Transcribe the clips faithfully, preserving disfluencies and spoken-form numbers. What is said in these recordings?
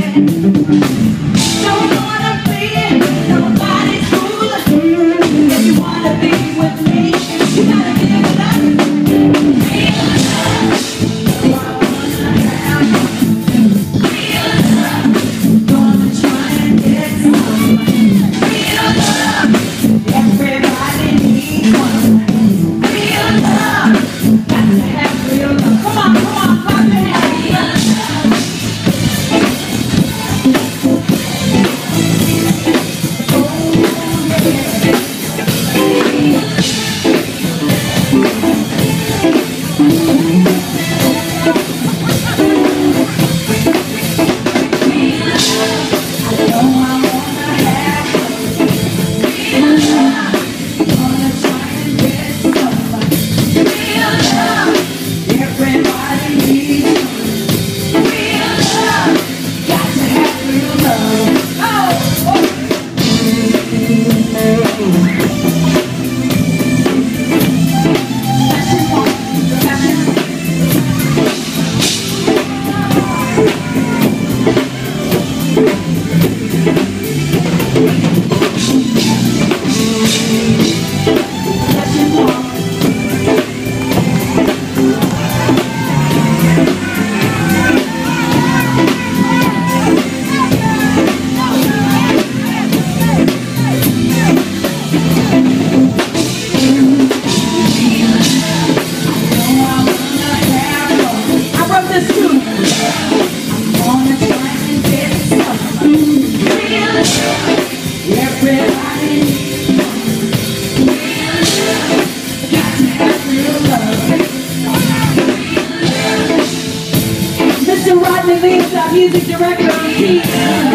Music director on keys.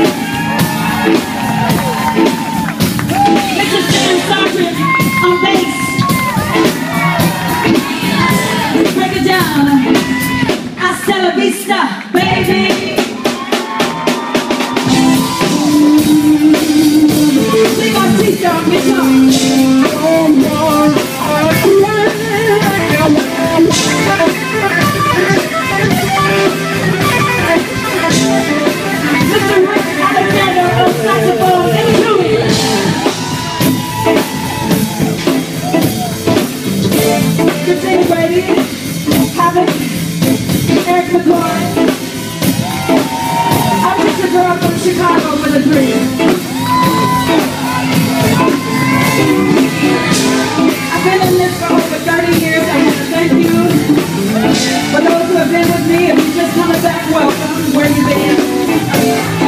Mister Sam Sargent on bass. Break it down. Hasta la vista, baby. Leave our teeth on guitar. Havoc, Eric McCoy. I'm just a girl from Chicago with a dream. I've been in this for over thirty years. I want to thank you for those who have been with me. If you're just coming back, welcome. Where you been?